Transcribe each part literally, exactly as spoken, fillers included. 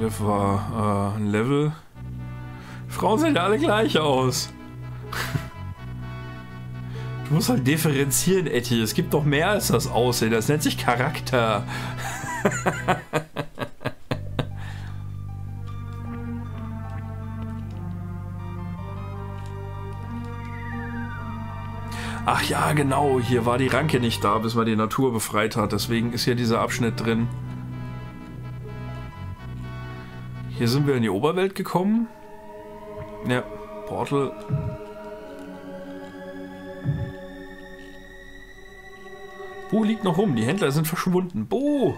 Cliff war äh, ein Level. Frauen sehen ja alle gleich aus. Du musst halt differenzieren, Etty. Es gibt doch mehr als das Aussehen. Das nennt sich Charakter. Ach ja, genau. Hier war die Ranke nicht da, bis man die Natur befreit hat. Deswegen ist hier dieser Abschnitt drin. Hier sind wir in die Oberwelt gekommen. Ja, Portal. Bo liegt noch rum. Die Händler sind verschwunden. Bo!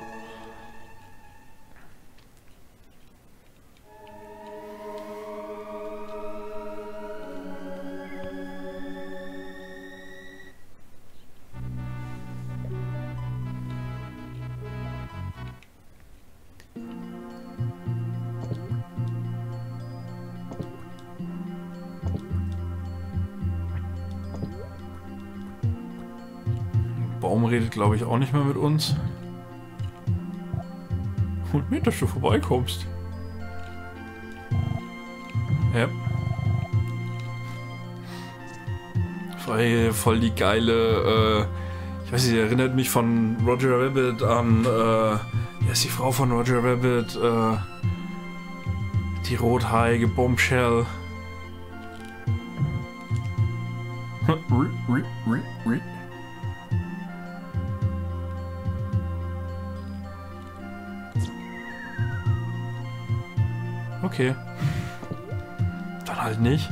Baum redet, glaube ich, auch nicht mehr mit uns. Und mir, dass du vorbeikommst. Ja. Voll, voll die geile, äh, ich weiß nicht, erinnert mich von Roger Rabbit an, äh, wer ist die Frau von Roger Rabbit? Äh, die rothaarige Bombshell. Okay. Dann halt nicht.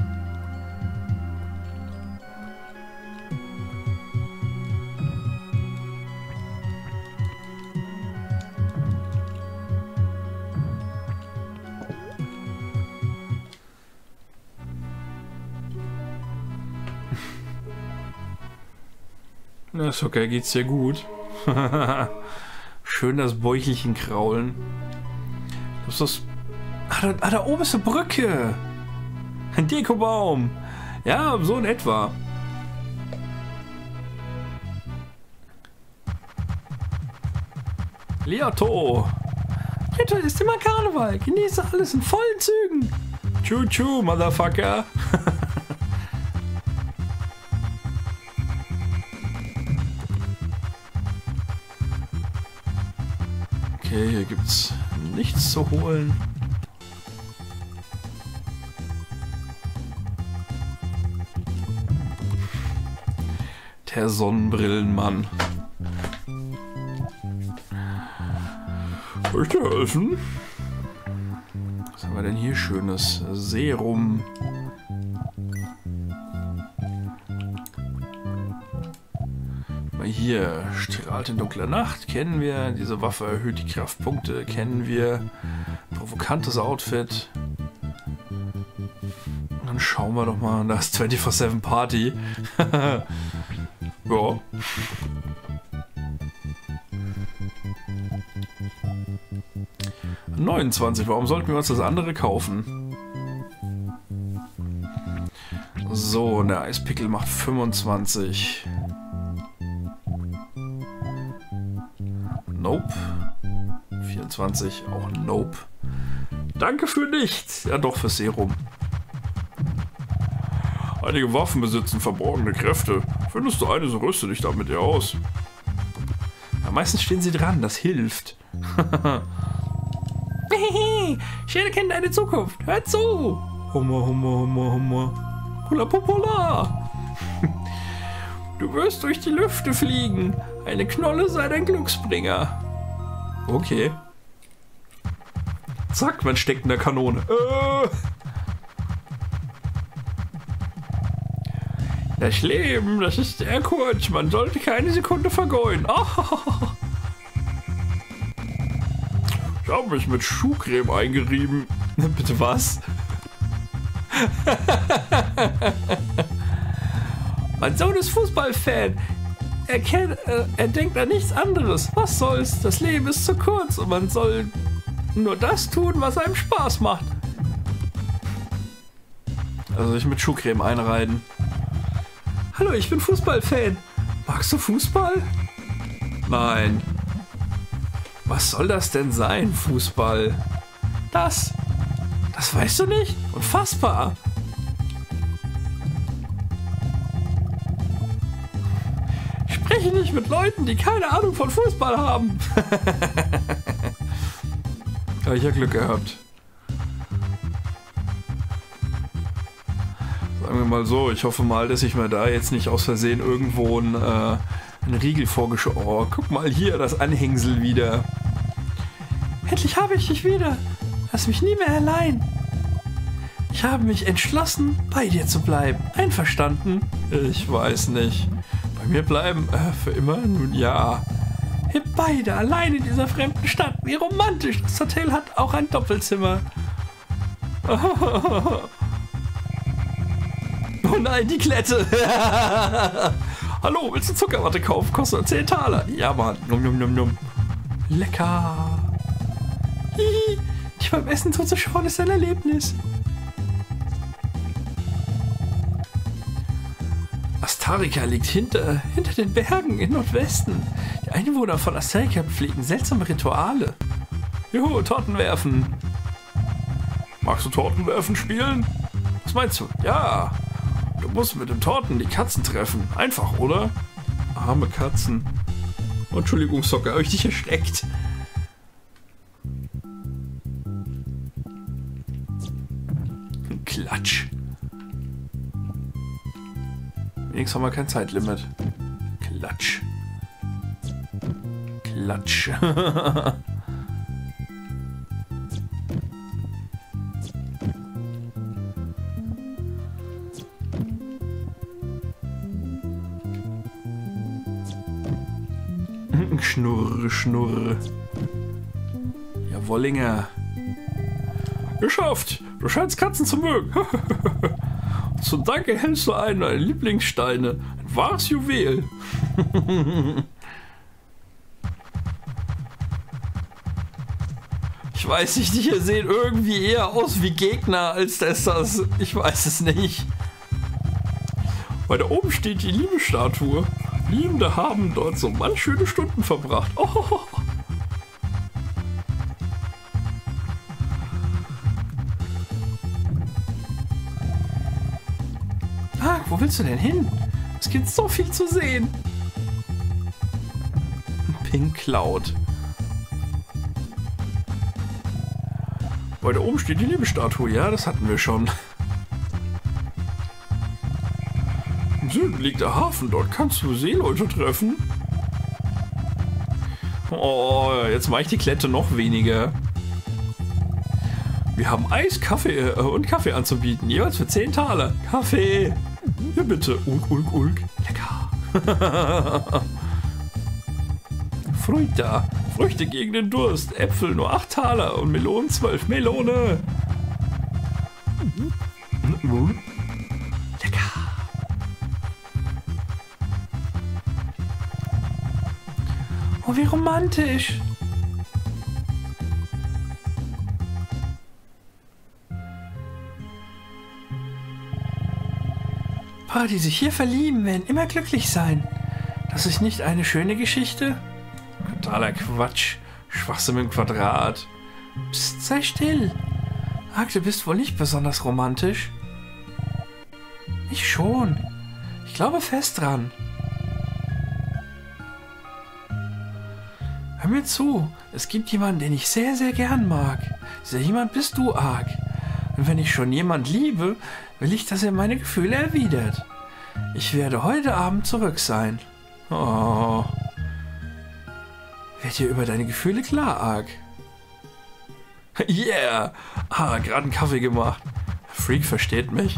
Na, ist okay, geht's dir gut. Schön das Bäuchelchen kraulen. Das ist das. Ah da, ah, da oben ist eine Brücke. Ein Dekobaum. Ja, so in etwa. Liato. Heute ist immer Karneval. Genieße alles in vollen Zügen. Tschu-tschu, Motherfucker. Okay, hier gibt's nichts zu holen. Der Sonnenbrillenmann. Soll ich dir helfen? Was haben wir denn hier Schönes? Serum. Mal hier. Strahlt in dunkler Nacht. Kennen wir. Diese Waffe erhöht die Kraftpunkte. Kennen wir. Provokantes Outfit. Dann schauen wir doch mal. Da ist vierundzwanzig sieben Party. Ja. neunundzwanzig, warum sollten wir uns das andere kaufen? So, der Eispickel macht fünfundzwanzig. Nope. vierundzwanzig, auch Nope. Danke für nichts. Ja doch, für Serum. Einige Waffen besitzen verborgene Kräfte. Findest du eine, so rüste dich damit ihr aus. Ja, meistens stehen sie dran, das hilft. Schere kennt deine Zukunft. Hör zu. Hummer, hummer, hummer, hummer. Hula popula. Du wirst durch die Lüfte fliegen. Eine Knolle sei dein Glücksbringer. Okay. Zack, man steckt in der Kanone. Äh. Das Leben, das ist sehr kurz. Man sollte keine Sekunde vergeuden. Oh. Ich habe mich mit Schuhcreme eingerieben. Bitte was? Mein Sohn ist Fußballfan. Er, kennt, äh, er denkt an nichts anderes. Was soll's? Das Leben ist zu kurz und man soll nur das tun, was einem Spaß macht. Also sich mit Schuhcreme einreiben. Hallo, ich bin Fußballfan. Magst du Fußball? Nein. Was soll das denn sein, Fußball? Das. Das weißt du nicht? Unfassbar. Spreche nicht mit Leuten, die keine Ahnung von Fußball haben. Ja, ich habe Glück gehabt. Sagen wir mal so, ich hoffe mal, dass ich mir da jetzt nicht aus Versehen irgendwo ein, äh, einen Riegel vorgeschoben. Oh, guck mal hier, das Anhängsel wieder. Endlich habe ich dich wieder. Lass mich nie mehr allein. Ich habe mich entschlossen, bei dir zu bleiben. Einverstanden? Ich weiß nicht. Bei mir bleiben? Äh, für immer? Nun ja. Wir beide allein in dieser fremden Stadt. Wie romantisch. Das Hotel hat auch ein Doppelzimmer. Oh nein, die Klette. Hallo, willst du Zuckerwatte kaufen? Kostet zehn Taler. Ja, Mann. Num, num, num, num. Lecker. Hihi. Dich beim Essen zuzuschauen ist ein Erlebnis. Astarica liegt hinter, hinter den Bergen im Nordwesten. Die Einwohner von Astarica pflegen seltsame Rituale. Juhu, Torten werfen. Magst du Torten werfen spielen? Was meinst du? Ja. Du musst mit den Torten die Katzen treffen. Einfach, oder? Arme Katzen. Oh, Entschuldigung, Socke, habe ich dich erschreckt. Klatsch. Wenigstens haben wir kein Zeitlimit. Klatsch. Klatsch. Schnurr, schnurr. Ja, Wollinger. Geschafft! Du scheinst Katzen zu mögen. Zum Dank erhältst du einen deiner Lieblingssteine. Ein wahres Juwel. Ich weiß nicht, die hier sehen irgendwie eher aus wie Gegner, als dass das... Ich weiß es nicht. Weiter oben steht die Liebesstatue. Liebende haben dort so manch schöne Stunden verbracht. Oh. Ah, wo willst du denn hin? Es gibt so viel zu sehen. Pink Cloud. Weiter oben steht die Liebesstatue. Ja, das hatten wir schon. Im Süden liegt der Hafen. Dort kannst du Seeleute treffen. Oh, jetzt mache ich die Klette noch weniger. Wir haben Eis, Kaffee äh, und Kaffee anzubieten. Jeweils für zehn Taler. Kaffee. Ja, bitte. Ulk, ulk, ulk. Lecker. Früchte. Früchte gegen den Durst. Äpfel nur acht Taler und Melonen zwölf. Melone. Lecker. Oh, wie romantisch. Paare, die sich hier verlieben, werden immer glücklich sein. Das ist nicht eine schöne Geschichte? Totaler Quatsch. Schwachsinn im Quadrat. Psst, sei still. Ark, du bist wohl nicht besonders romantisch. Ich schon. Ich glaube fest dran. Hör mir zu. Es gibt jemanden, den ich sehr, sehr gern mag. Dieser jemand bist du, Ark. Und wenn ich schon jemand liebe, will ich, dass er meine Gefühle erwidert. Ich werde heute Abend zurück sein. Oh. Werd dir über deine Gefühle klar, Ark. Yeah! Ah, gerade einen Kaffee gemacht. Freak versteht mich.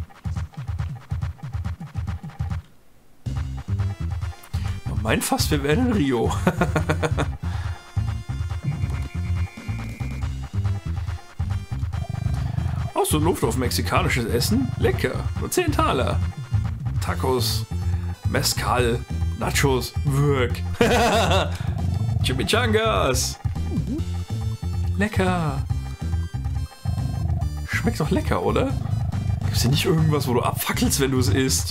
Man meint fast, wir wären in Rio. Aus der Luft auf mexikanisches Essen? Lecker. Nur zehn Taler. Tacos, Mezcal, Nachos, Wirk. Chimichangas. Lecker. Schmeckt doch lecker, oder? Gibt's hier nicht irgendwas, wo du abfackelst, wenn du es isst?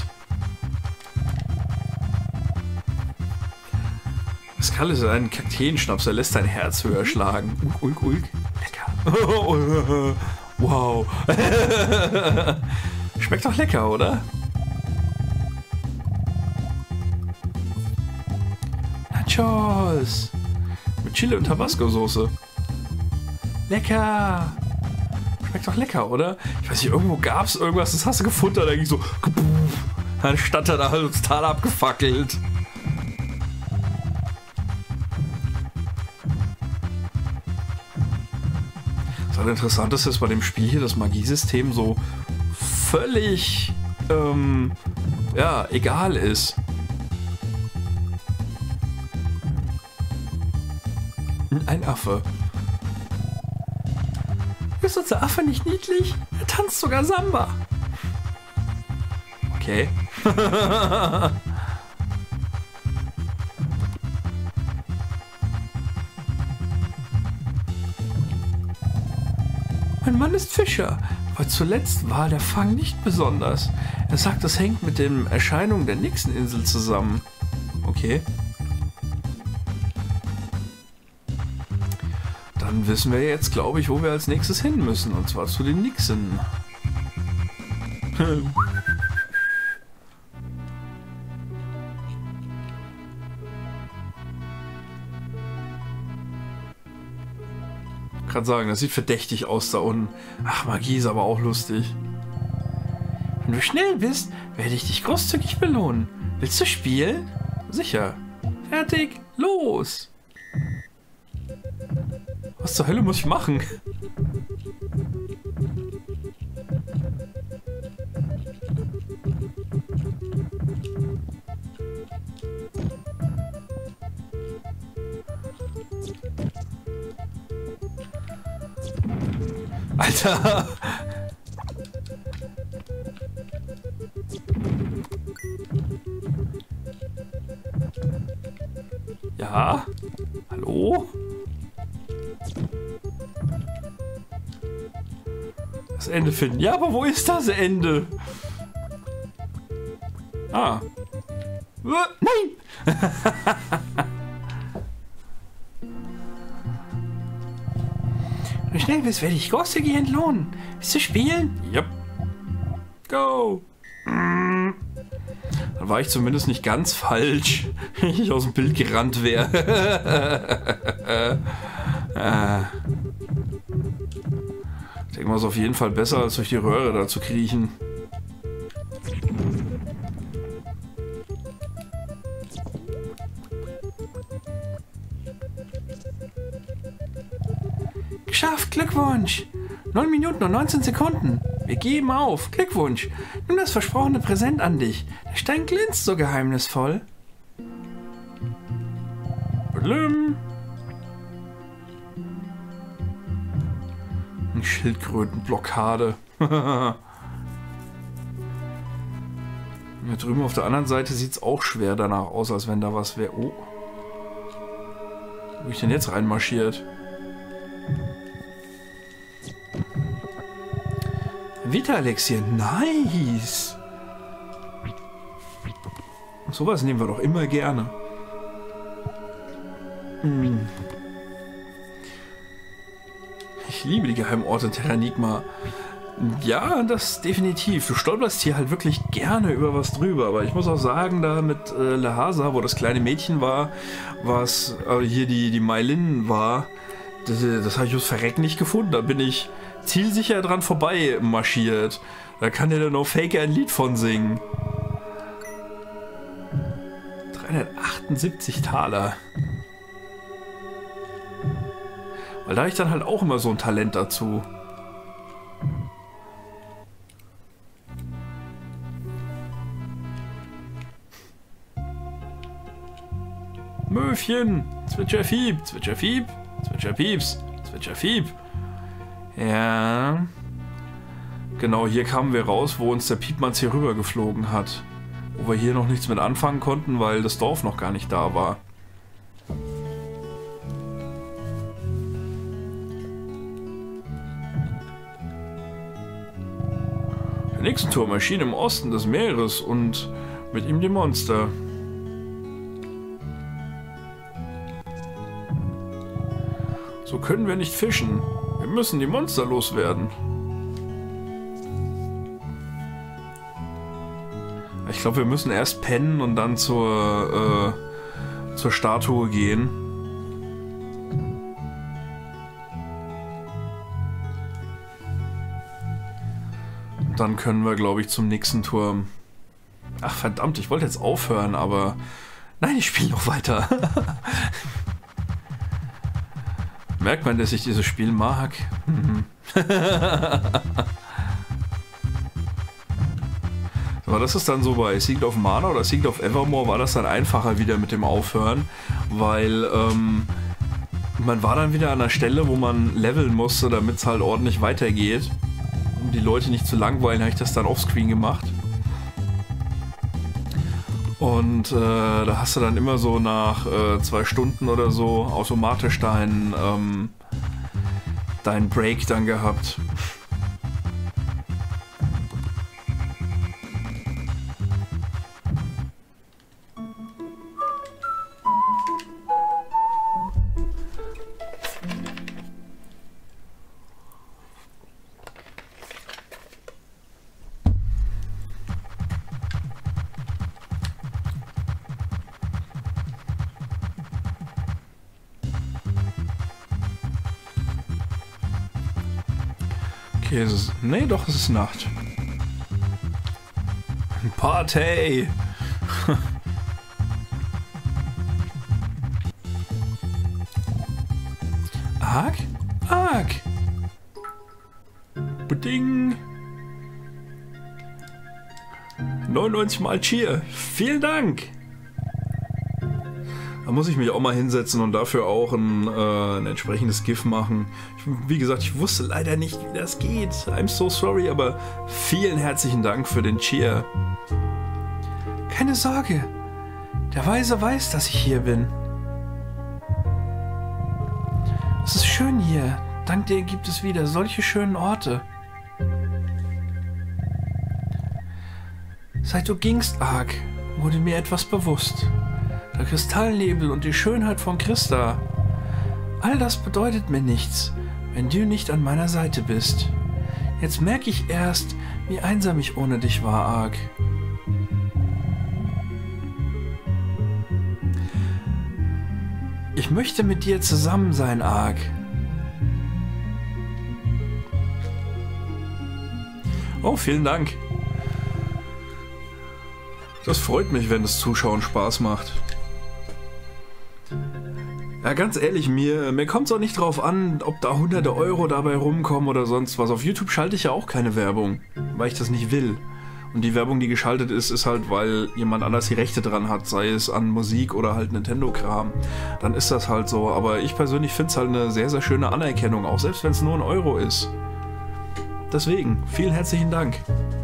Mezcal ist ein Kakteenschnaps, der lässt dein Herz höher schlagen. Ulk, ulk, ulk. Lecker. Wow. Schmeckt doch lecker, oder? Nachos. Mit Chili und Tabasco-Soße. Lecker. Schmeckt doch lecker, oder? Ich weiß nicht, irgendwo gab es irgendwas, das hast du gefunden, da eigentlich so... Dann stand er da halt total abgefackelt. Das Interessanteste ist bei dem Spiel hier, das Magiesystem so völlig ähm, ja, egal ist. Ein Affe. Ist unser Affe nicht niedlich? Er tanzt sogar Samba. Okay. Mein Mann ist Fischer, aber zuletzt war der Fang nicht besonders. Er sagt, das hängt mit den Erscheinungen der Nixon-Insel zusammen. Okay. Dann wissen wir jetzt, glaube ich, wo wir als nächstes hin müssen. Und zwar zu den Nixon. Kann sagen, das sieht verdächtig aus da unten. Ach, Magie ist aber auch lustig. Wenn du schnell bist, werde ich dich großzügig belohnen. Willst du spielen? Sicher. Fertig, los! Was zur Hölle muss ich machen? Alter! Ja? Hallo? Das Ende finden. Ja, aber wo ist das Ende? Ah. Nein! Wenn du schnell bist, werde ich großzügig entlohnen. Willst du spielen? Yep. Go! Dann war ich zumindest nicht ganz falsch, wenn ich aus dem Bild gerannt wäre. Ich denke mal, es ist auf jeden Fall besser, als durch die Röhre da zu kriechen. Geschafft, Glückwunsch! neun Minuten und neunzehn Sekunden. Wir geben auf. Glückwunsch. Nimm das versprochene Präsent an dich. Der Stein glänzt so geheimnisvoll. Blüm. Eine Schildkrötenblockade. Hier drüben auf der anderen Seite sieht es auch schwer danach aus, als wenn da was wäre. Oh. Wo bin ich denn jetzt reinmarschiert? Vita-Elixier, nice! Sowas nehmen wir doch immer gerne. Hm. Ich liebe die Geheimorte in Terranigma. Ja, das definitiv. Du stolperst hier halt wirklich gerne über was drüber. Aber ich muss auch sagen, da mit äh, Lhasa, wo das kleine Mädchen war, was äh, hier die, die Mailin war, das, das habe ich aus Verrecken nicht gefunden. Da bin ich zielsicher dran vorbei marschiert. Da kann der No Faker ein Lied von singen. dreihundertachtundsiebzig Taler. Weil da habe ich dann halt auch immer so ein Talent dazu. Möwchen! Zwitscherfieb! Zwitscherfieb! Zwitscherpieps! Zwitscherfieb! Ja. Genau, hier kamen wir raus, wo uns der Piepmanns hier rüber geflogen hat. Wo wir hier noch nichts mit anfangen konnten, weil das Dorf noch gar nicht da war. Der nächste Turm erschien im Osten des Meeres und mit ihm die Monster. So können wir nicht fischen. Wir müssen die Monster loswerden. Ich glaube, wir müssen erst pennen und dann zur, äh, zur Statue gehen. Und dann können wir, glaube ich, zum nächsten Turm. Ach verdammt, ich wollte jetzt aufhören, aber... Nein, ich spiele noch weiter. Merkt man, dass ich dieses Spiel mag? Aber das ist dann so bei Secret of Mana oder Secret of Evermore war das dann einfacher wieder mit dem Aufhören, weil ähm, man war dann wieder an der Stelle, wo man leveln musste, damit es halt ordentlich weitergeht. Um die Leute nicht zu langweilen, habe ich das dann offscreen gemacht. Und äh, da hast du dann immer so nach äh, zwei Stunden oder so automatisch deinen ähm, dein Break dann gehabt. Okay, es ist... Nee, doch, es ist Nacht. Party! Arg? Arg! Beding! neunundneunzig Mal Cheer! Vielen Dank! Da muss ich mich auch mal hinsetzen und dafür auch ein, äh, ein entsprechendes GIF machen. Ich, wie gesagt, ich wusste leider nicht, wie das geht. I'm so sorry, aber vielen herzlichen Dank für den Cheer. Keine Sorge. Der Weise weiß, dass ich hier bin. Es ist schön hier. Dank dir gibt es wieder solche schönen Orte. Seit du gingst, Arg, wurde mir etwas bewusst. Der Kristallnebel und die Schönheit von Christa. All das bedeutet mir nichts, wenn du nicht an meiner Seite bist. Jetzt merke ich erst, wie einsam ich ohne dich war, Arg. Ich möchte mit dir zusammen sein, Arg. Oh, vielen Dank. Das freut mich, wenn das Zuschauen Spaß macht. Ja, ganz ehrlich, mir, mir kommt es auch nicht drauf an, ob da hunderte Euro dabei rumkommen oder sonst was. Auf YouTube schalte ich ja auch keine Werbung, weil ich das nicht will. Und die Werbung, die geschaltet ist, ist halt, weil jemand anders die Rechte dran hat, sei es an Musik oder halt Nintendo-Kram. Dann ist das halt so. Aber ich persönlich finde es halt eine sehr, sehr schöne Anerkennung, auch selbst wenn es nur ein Euro ist. Deswegen, vielen herzlichen Dank.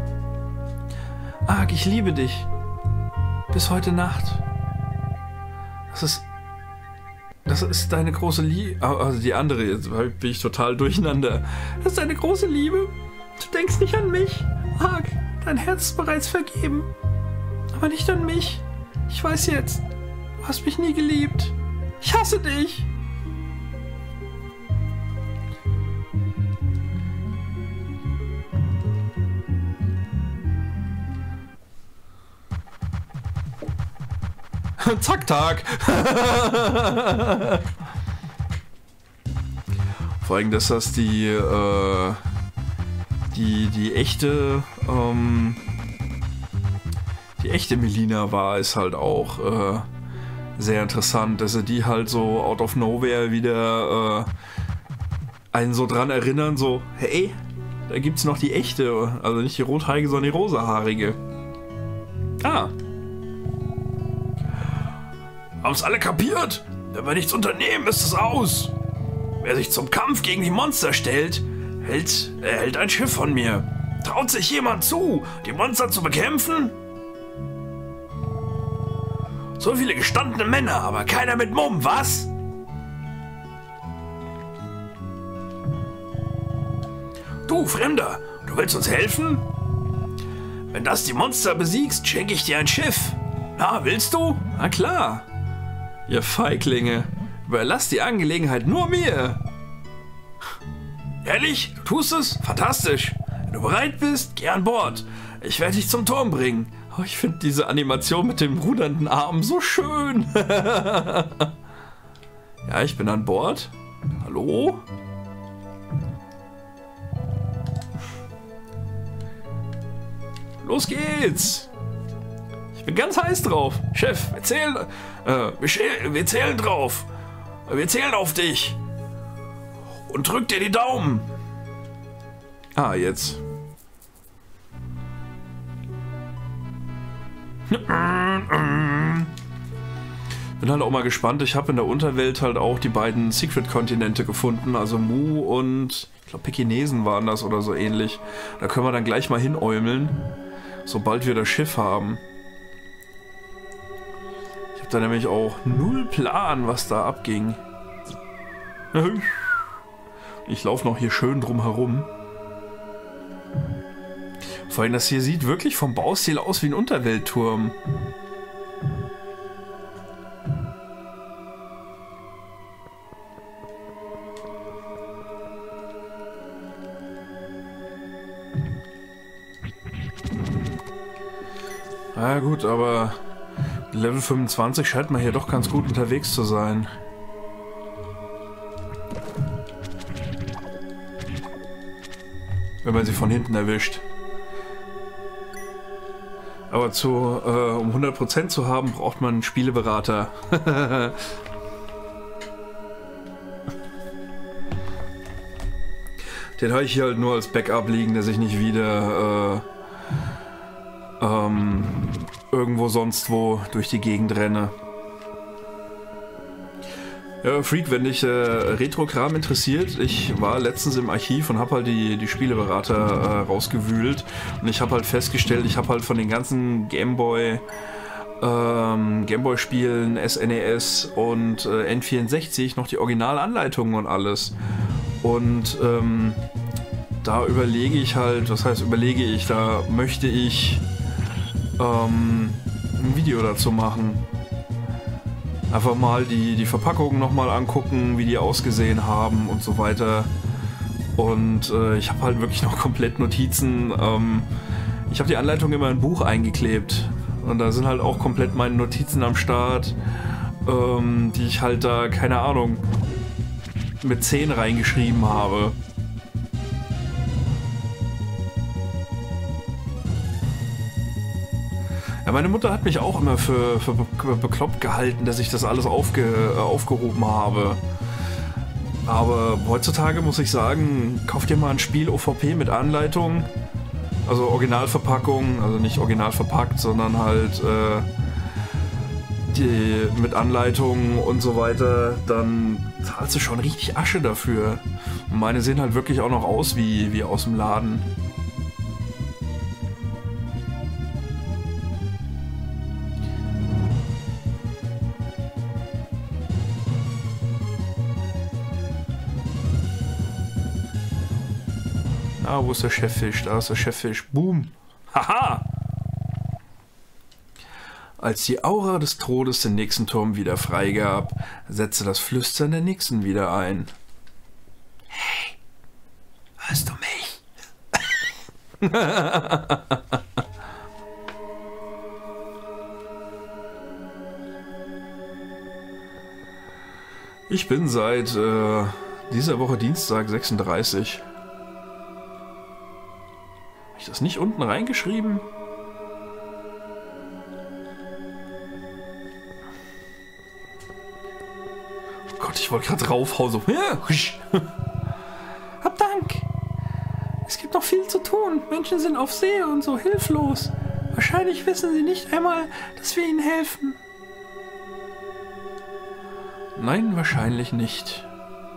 Arg, ich liebe dich. Bis heute Nacht. Das ist... Das ist deine große Liebe. Also die andere, jetzt bin ich total durcheinander. Das ist deine große Liebe. Du denkst nicht an mich. Arg, dein Herz ist bereits vergeben. Aber nicht an mich. Ich weiß jetzt, du hast mich nie geliebt. Ich hasse dich. Zack, Tag. Vor allem, dass das die, äh, die, die echte, ähm, die echte Melina war, ist halt auch äh, sehr interessant, dass sie die halt so out of nowhere wieder äh, einen so dran erinnern, so, hey, da gibt's noch die echte, also nicht die rothaarige, sondern die rosahaarige. Ah. Haben's alle kapiert? Wenn wir nichts unternehmen, ist es aus. Wer sich zum Kampf gegen die Monster stellt, hält, erhält ein Schiff von mir. Traut sich jemand zu, die Monster zu bekämpfen? So viele gestandene Männer, aber keiner mit Mumm, was? Du, Fremder, du willst uns helfen? Wenn das die Monster besiegst, schenke ich dir ein Schiff. Na, willst du? Na klar. Ihr Feiglinge, überlasst die Angelegenheit nur mir. Ehrlich? Du tust es? Fantastisch. Wenn du bereit bist, geh an Bord. Ich werde dich zum Turm bringen. Oh, ich finde diese Animation mit dem rudernden Arm so schön. Ja, ich bin an Bord. Hallo? Los geht's! Ich bin ganz heiß drauf. Chef, wir zählen, äh, wir, wir zählen drauf. Wir zählen auf dich. Und drück dir die Daumen. Ah, jetzt. Bin halt auch mal gespannt. Ich habe in der Unterwelt halt auch die beiden Secret-Kontinente gefunden. Also Mu und, ich glaube, Pekinesen waren das oder so ähnlich. Da können wir dann gleich mal hinäumeln, sobald wir das Schiff haben. Ich habe da nämlich auch null Plan, was da abging. Ich laufe noch hier schön drum herum. Vor allem, das hier sieht wirklich vom Baustil aus wie ein Unterweltturm. Na gut, aber Level fünfundzwanzig scheint man hier doch ganz gut unterwegs zu sein. Wenn man sie von hinten erwischt. Aber zu, äh, um hundert Prozent zu haben, braucht man einen Spieleberater. Den habe ich hier halt nur als Backup liegen, dass ich nicht wieder äh, ähm, irgendwo sonst wo durch die Gegend renne. Ja, Freak, wenn dich äh, Retro-Kram interessiert, ich war letztens im Archiv und habe halt die, die Spieleberater äh, rausgewühlt und ich habe halt festgestellt, ich habe halt von den ganzen Gameboy ähm, Gameboy-Spielen, S N E S und äh, N vierundsechzig noch die Originalanleitungen und alles. Und ähm, da überlege ich halt, was heißt überlege ich, da möchte ich ähm, ein Video dazu machen. Einfach mal die, die Verpackungen nochmal angucken, wie die ausgesehen haben und so weiter. Und äh, ich habe halt wirklich noch komplett Notizen. Ähm, ich habe die Anleitung immer in ein Buch eingeklebt. Und da sind halt auch komplett meine Notizen am Start, ähm, die ich halt da, keine Ahnung, mit zehn reingeschrieben habe. Ja, meine Mutter hat mich auch immer für, für bekloppt gehalten, dass ich das alles aufge, äh, aufgehoben habe. Aber heutzutage muss ich sagen, kauft ihr mal ein Spiel O V P mit Anleitung, also Originalverpackung, also nicht original verpackt, sondern halt äh, die mit Anleitung und so weiter, dann zahlst du schon richtig Asche dafür. Und meine sehen halt wirklich auch noch aus wie, wie aus dem Laden. Ah, wo ist der Cheffisch? Da ist der Cheffisch. Boom! Haha! Als die Aura des Todes den nächsten Turm wieder freigab, setzte das Flüstern der Nixen wieder ein. Hey, hörst du mich? Ich bin seit äh, dieser Woche Dienstag sechsunddreißig. Habe ich das nicht unten reingeschrieben? Oh Gott, ich wollte gerade raufhauen. So. Hab Dank. Es gibt noch viel zu tun. Menschen sind auf See und so hilflos. Wahrscheinlich wissen sie nicht einmal, dass wir ihnen helfen. Nein, wahrscheinlich nicht.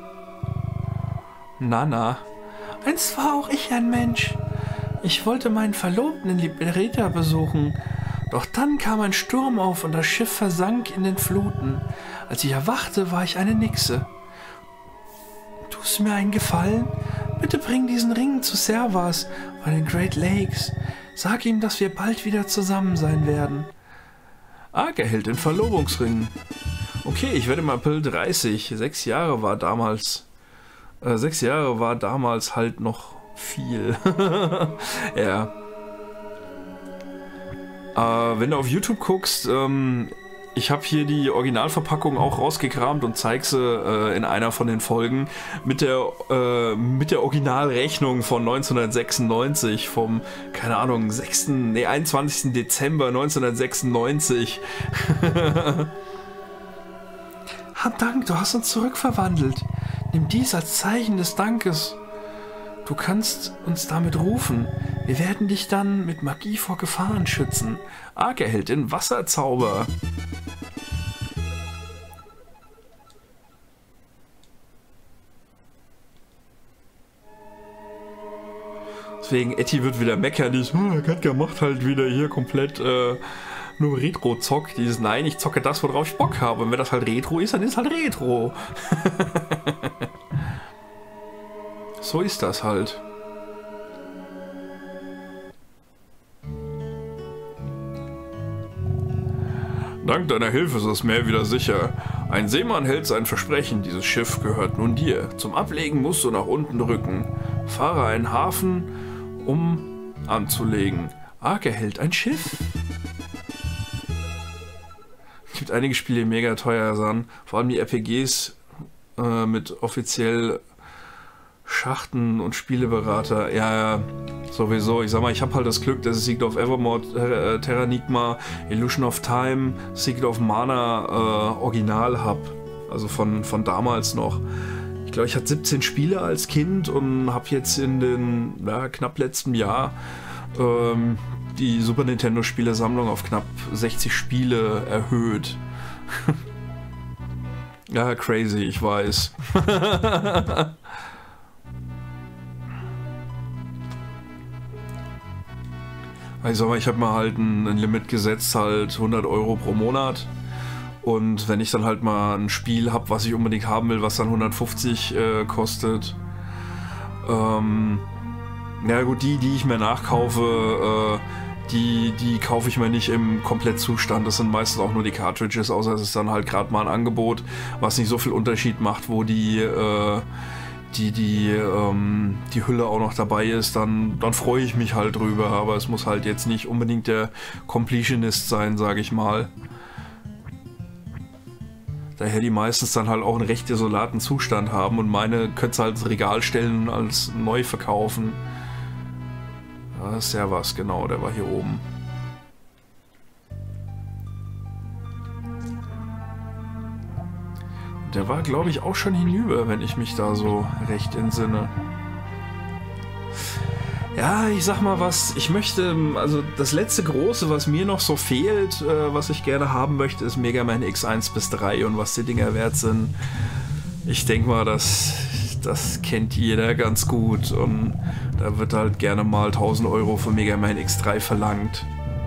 Na, na. Einst war auch ich ein Mensch. Ich wollte meinen Verlobten in Liberta besuchen. Doch dann kam ein Sturm auf und das Schiff versank in den Fluten. Als ich erwachte, war ich eine Nixe. Tust mir einen Gefallen? Bitte bring diesen Ring zu Servas bei den Great Lakes. Sag ihm, dass wir bald wieder zusammen sein werden. Ark erhält den Verlobungsring. Okay, ich werde im April dreißig. Sechs Jahre war damals. Äh, sechs Jahre war damals halt noch viel. Ja. Äh, wenn du auf YouTube guckst, ähm, ich habe hier die Originalverpackung auch rausgekramt und zeige sie äh, in einer von den Folgen mit der, äh, mit der Originalrechnung von neunzehnhundertsechsundneunzig, vom, keine Ahnung, sechsten, nee, einundzwanzigsten Dezember neunzehnhundertsechsundneunzig. Hab Dank, du hast uns zurückverwandelt. Nimm dies als Zeichen des Dankes. Du kannst uns damit rufen. Wir werden dich dann mit Magie vor Gefahren schützen. Ark erhält den Wasserzauber. Deswegen, Etty wird wieder meckern. Die ist, oh, Katka macht halt wieder hier komplett äh, nur Retro-Zock. Dieses, nein, ich zocke das, worauf ich Bock habe. Und wenn das halt Retro ist, dann ist es halt Retro. So ist das halt. Dank deiner Hilfe ist das Meer wieder sicher. Ein Seemann hält sein Versprechen, dieses Schiff gehört nun dir. Zum Ablegen musst du nach unten drücken. Fahre einen Hafen, um anzulegen. Ark erhält ein Schiff. Es gibt einige Spiele, die mega teuer sind. Vor allem die R P Gs äh, mit offiziell Schachten und Spieleberater. Ja, ja, sowieso. Ich sag mal, ich habe halt das Glück, dass ich Secret of Evermore, Ter Terranigma, Illusion of Time, Secret of Mana äh, original habe. Also von, von damals noch. Ich glaube, ich hatte siebzehn Spiele als Kind und habe jetzt in den ja, knapp letzten Jahr ähm, die Super Nintendo Spielesammlung auf knapp sechzig Spiele erhöht. Ja, crazy, ich weiß. Ich sag mal, ich habe mal halt ein, ein Limit gesetzt, halt hundert Euro pro Monat. Und wenn ich dann halt mal ein Spiel habe, was ich unbedingt haben will, was dann hundertfünfzig äh, kostet, ähm, ja gut, die, die ich mir nachkaufe, äh, die, die kaufe ich mir nicht im Komplettzustand. Das sind meistens auch nur die Cartridges, außer es ist dann halt gerade mal ein Angebot, was nicht so viel Unterschied macht, wo die, äh, die, die, ähm, die Hülle auch noch dabei ist, dann, dann freue ich mich halt drüber. Aber es muss halt jetzt nicht unbedingt der Completionist sein, sage ich mal. Daher die meistens dann halt auch einen recht desolaten Zustand haben und meine könnte es halt ins Regal stellen und als neu verkaufen. Ja, ist ja was, genau, der war hier oben. Der war, glaube ich, auch schon hinüber, wenn ich mich da so recht entsinne. Ja, ich sag mal was, ich möchte, also das letzte große, was mir noch so fehlt, äh, was ich gerne haben möchte, ist Mega Man X eins bis drei und was die Dinger wert sind. Ich denke mal, das, das kennt jeder ganz gut und da wird halt gerne mal tausend Euro für Mega Man X drei verlangt.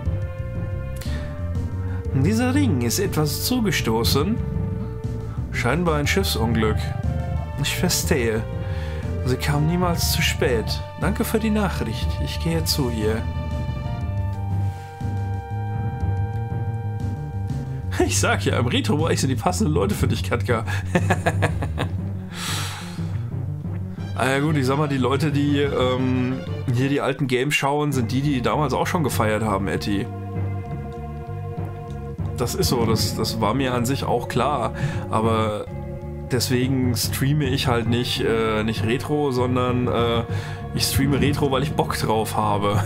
Dieser Ring ist etwas zugestoßen. Scheinbar ein Schiffsunglück. Ich verstehe. Sie kam niemals zu spät. Danke für die Nachricht. Ich gehe zu ihr. Ich sag ja, im Retro-Bereich sind die passenden Leute für dich, Katka. Ah ja gut, ich sag mal, die Leute, die ähm, hier die alten Games schauen, sind die, die damals auch schon gefeiert haben, Etty. Das ist so, das, das war mir an sich auch klar, aber deswegen streame ich halt nicht, äh, nicht Retro, sondern äh, ich streame Retro, weil ich Bock drauf habe.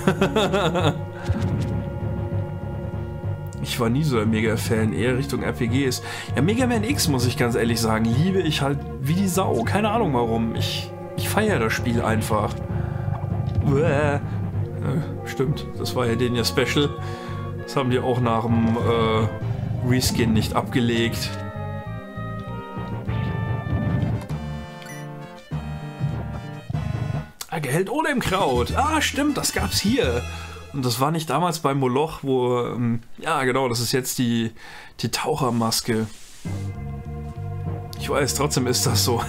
Ich war nie so ein Mega-Fan, eher Richtung R P Gs. Ja, Mega Man X, muss ich ganz ehrlich sagen, liebe ich halt wie die Sau. Keine Ahnung warum. Ich, ich feiere das Spiel einfach. Bäh. Äh, stimmt, das war ja den ja Special. Das haben die auch nach dem äh, Reskin nicht abgelegt. Ah, Gehalt ohne im Kraut. Ah, stimmt, das gab's hier. Und das war nicht damals bei Moloch, wo... Ähm, ja, genau, das ist jetzt die, die Tauchermaske. Ich weiß, trotzdem ist das so.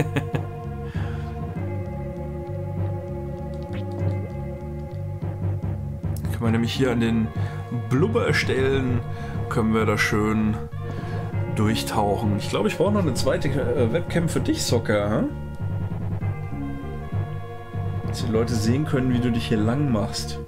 Können wir nämlich hier an den Blubberstellen, können wir da schön durchtauchen. Ich glaube, ich brauche noch eine zweite äh, Webcam für dich, Soccer. Hm? Dass die Leute sehen können, wie du dich hier lang machst.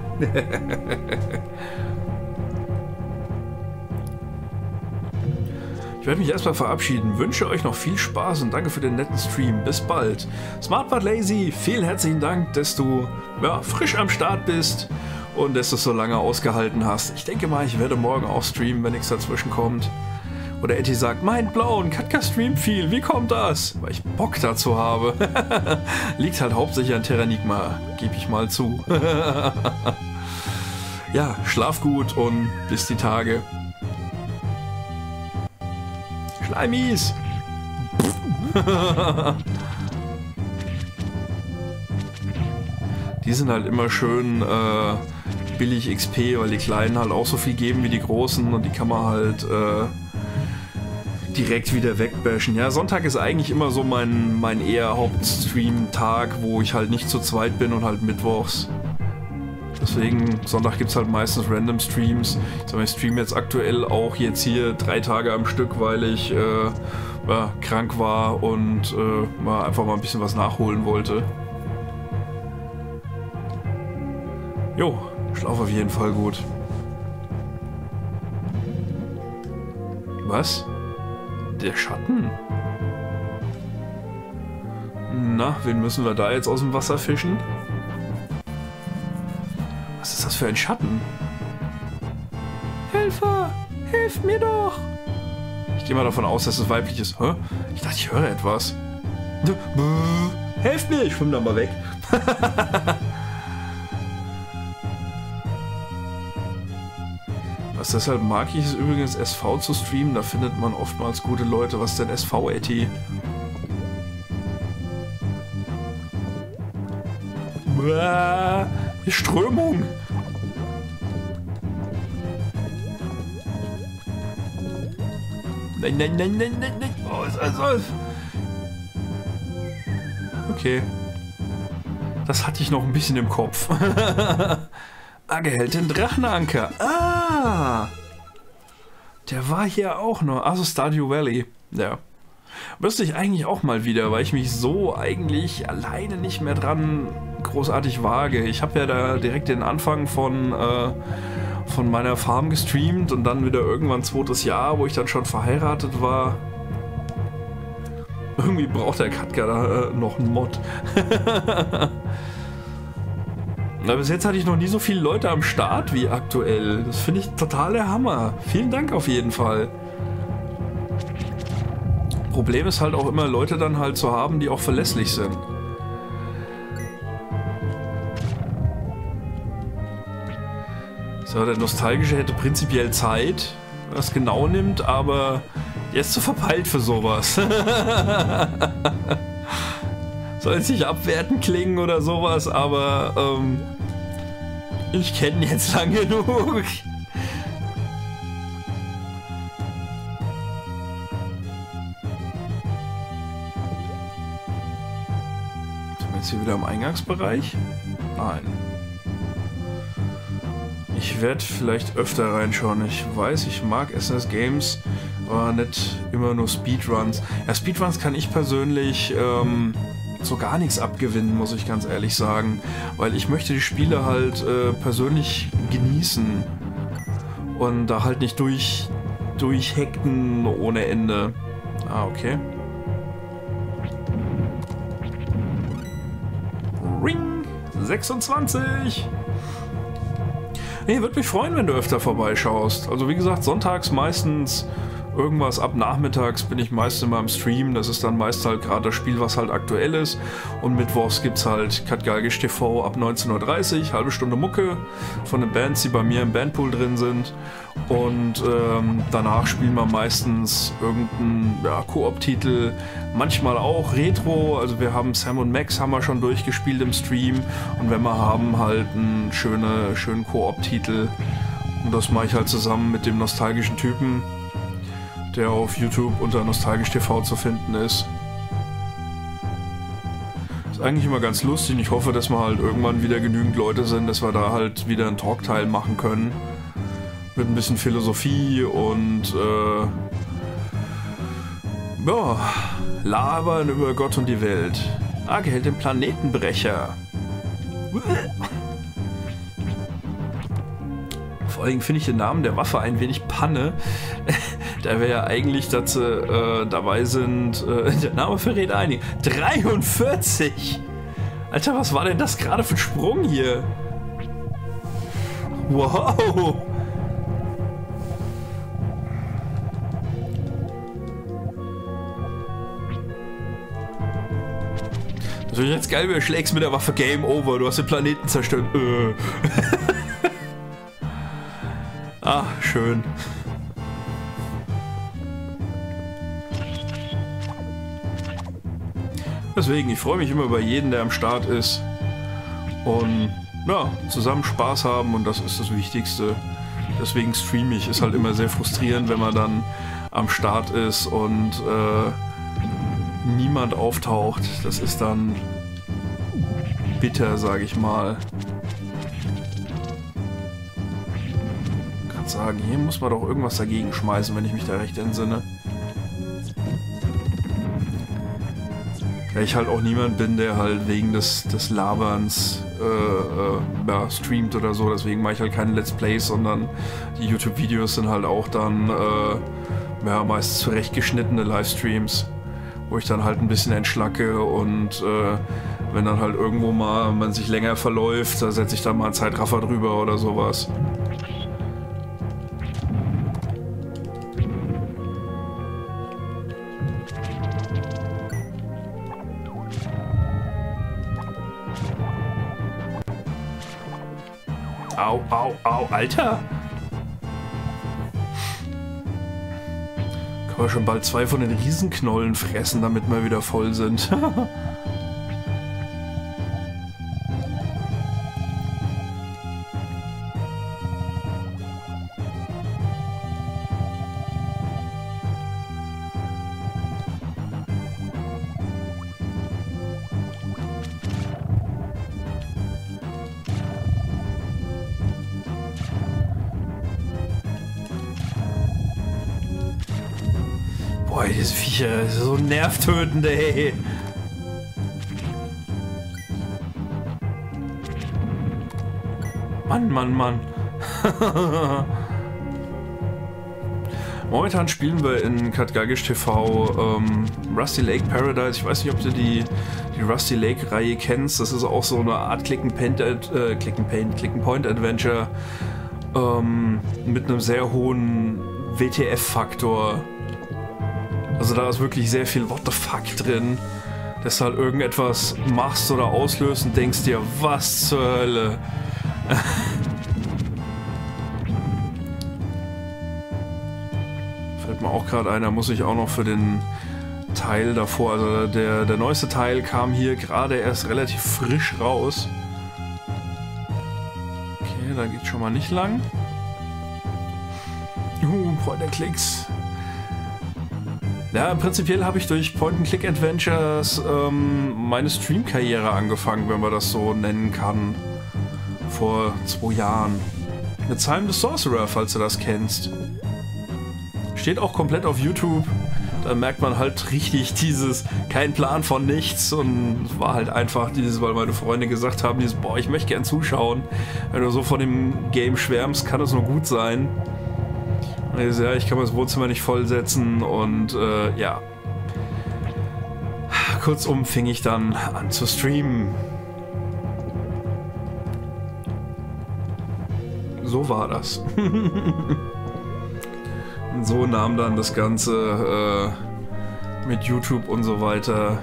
Ich werde mich erstmal verabschieden. Wünsche euch noch viel Spaß und danke für den netten Stream. Bis bald. Smart but Lazy, vielen herzlichen Dank, dass du ja, frisch am Start bist und dass du es so lange ausgehalten hast. Ich denke mal, ich werde morgen auch streamen, wenn nichts dazwischen kommt. Oder Etty sagt, mind blown, Katka streamt viel, wie kommt das? Weil ich Bock dazu habe. Liegt halt hauptsächlich an Terranigma, gebe ich mal zu. Ja, schlaf gut und bis die Tage. Schleimis! Die sind halt immer schön äh, billig X P, weil die Kleinen halt auch so viel geben wie die Großen und die kann man halt äh, direkt wieder wegbashen. Ja, Sonntag ist eigentlich immer so mein, mein eher Hauptstream-Tag, wo ich halt nicht zu zweit bin und halt mittwochs. Deswegen, Sonntag gibt es halt meistens Random Streams. Ich sag mal, ich streame jetzt aktuell auch jetzt hier drei Tage am Stück, weil ich äh, ja, krank war und äh, mal einfach mal ein bisschen was nachholen wollte. Jo, schlaf auf jeden Fall gut. Was? Der Schatten? Na, wen müssen wir da jetzt aus dem Wasser fischen? Was ist das für ein Schatten? Helfer! Hilft mir doch! Ich gehe mal davon aus, dass es weiblich ist. Hä? Ich dachte, ich höre etwas. Helft mir! Ich schwimme da mal weg. Was deshalb mag ich es übrigens, S V zu streamen. Da findet man oftmals gute Leute. Was ist denn S V, Etty? Die Strömung. Nein, nein, nein, nein, nein, nein. Oh, ist alles. Okay. Das hatte ich noch ein bisschen im Kopf. Ageheld den Drachenanker. Ah! Der war hier auch noch. Also Stardew Valley. Ja. Müsste ich eigentlich auch mal wieder, weil ich mich so eigentlich alleine nicht mehr dran großartig wage. Ich habe ja da direkt den Anfang von, äh, von meiner Farm gestreamt und dann wieder irgendwann zweites Jahr, wo ich dann schon verheiratet war. Irgendwie braucht der Katka da äh, noch einen Mod. Na, bis jetzt hatte ich noch nie so viele Leute am Start wie aktuell. Das finde ich total der Hammer. Vielen Dank auf jeden Fall. Problem ist halt auch immer, Leute dann halt zu haben, die auch verlässlich sind. So, der Nostalgische hätte prinzipiell Zeit, wenn er es genau nimmt, aber der ist zu verpeilt für sowas. Soll jetzt nicht abwertend klingen oder sowas, aber ähm, ich kenne ihn jetzt lang genug. Hier wieder im Eingangsbereich? Nein. Ich werde vielleicht öfter reinschauen. Ich weiß, ich mag S N E S Games, aber nicht immer nur Speedruns. Ja, Speedruns kann ich persönlich ähm, so gar nichts abgewinnen, muss ich ganz ehrlich sagen. Weil ich möchte die Spiele halt äh, persönlich genießen. Und da halt nicht durch, durchhacken ohne Ende. Ah, okay. Ring sechsundzwanzig. Nee, würde mich freuen, wenn du öfter vorbeischaust. Also wie gesagt, sonntags meistens irgendwas ab nachmittags bin ich meist immer im Stream. Das ist dann meist halt gerade das Spiel, was halt aktuell ist. Und mittwochs gibt es halt Katgalgisch T V ab neunzehn Uhr dreißig, halbe Stunde Mucke von den Bands, die bei mir im Bandpool drin sind. Und ähm, danach spielen wir meistens irgendeinen ja, Koop-Titel, manchmal auch Retro. Also wir haben Sam und Max haben wir schon durchgespielt im Stream. Und wenn wir haben, halt einen schöne, schönen Koop-Titel. Und das mache ich halt zusammen mit dem nostalgischen Typen, der auf YouTube unter Nostalgisch T V zu finden ist. Ist eigentlich immer ganz lustig und ich hoffe, dass wir halt irgendwann wieder genügend Leute sind, dass wir da halt wieder einen Talkteil machen können. Mit ein bisschen Philosophie und äh, ja, labern über Gott und die Welt. Ageheld den Planetenbrecher. Vor allem finde ich den Namen der Waffe ein wenig Panne. Da wir ja eigentlich dazu äh, dabei sind. Äh, der Name verrät einige. dreiundvierzig! Alter, was war denn das gerade für ein Sprung hier? Wow! Das wäre jetzt geil, wenn du schlägst mit der Waffe Game Over. Du hast den Planeten zerstört. Äh. Ah, schön. Deswegen, ich freue mich immer über jeden, der am Start ist. Und ja, zusammen Spaß haben und das ist das Wichtigste. Deswegen streame ich. Ist halt immer sehr frustrierend, wenn man dann am Start ist und äh, niemand auftaucht. Das ist dann bitter, sage ich mal. Ich kann sagen, hier muss man doch irgendwas dagegen schmeißen, wenn ich mich da recht entsinne. Ja, ich halt auch niemand bin, der halt wegen des, des Laberns äh, äh, ja, streamt oder so. Deswegen mache ich halt keine Let's Plays, sondern die YouTube-Videos sind halt auch dann äh, ja, meist zurechtgeschnittene Livestreams, wo ich dann halt ein bisschen entschlacke und äh, wenn dann halt irgendwo mal man sich länger verläuft, da setze ich dann mal einen Zeitraffer drüber oder sowas. Au, au, au, Alter! Können wir schon bald zwei von den Riesenknollen fressen, damit wir wieder voll sind. Boah, diese Viecher, so nervtötend, ey. Mann, Mann, Mann. Momentan spielen wir in Katgagisch T V ähm, Rusty Lake Paradise. Ich weiß nicht, ob du die, die Rusty Lake Reihe kennst. Das ist auch so eine Art Click-and-Paint, äh, Click-and-Paint, Click-and-Point-Adventure ähm, mit einem sehr hohen W T F-Faktor. Also da ist wirklich sehr viel What the fuck drin, dass du halt irgendetwas machst oder auslöst und denkst dir, was zur Hölle. Fällt mir auch gerade ein, da muss ich auch noch für den Teil davor, also der, der neueste Teil kam hier gerade erst relativ frisch raus. Okay, da geht schon mal nicht lang. Uh, Point-and-Clicks. Ja, prinzipiell habe ich durch Point-and-Click-Adventures ähm, meine Stream-Karriere angefangen, wenn man das so nennen kann. Vor zwei Jahren. Mit Simon the Sorcerer, falls du das kennst. Steht auch komplett auf YouTube. Da merkt man halt richtig dieses, kein Plan von nichts. Und es war halt einfach dieses, weil meine Freunde gesagt haben, dieses, boah, ich möchte gern zuschauen. Wenn du so von dem Game schwärmst, kann das nur gut sein. Also, ja, ich kann mir das Wohnzimmer nicht vollsetzen und äh, ja. Kurzum fing ich dann an zu streamen. So war das. Und so nahm dann das Ganze äh, mit YouTube und so weiter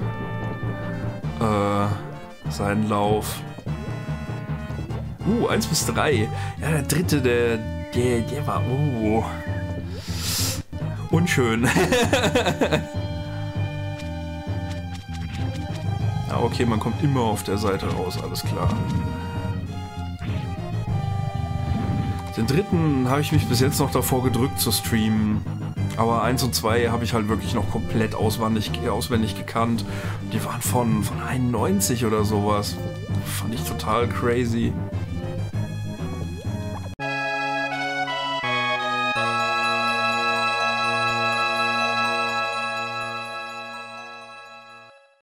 äh, seinen Lauf. Uh, eins bis drei. Ja, der dritte, der, der, der war, oh, unschön. Ah, okay, man kommt immer auf der Seite raus, alles klar. Den dritten habe ich mich bis jetzt noch davor gedrückt zu streamen. Aber eins und zwei habe ich halt wirklich noch komplett auswendig, auswendig gekannt. Die waren von, von einundneunzig oder sowas. Fand ich total crazy.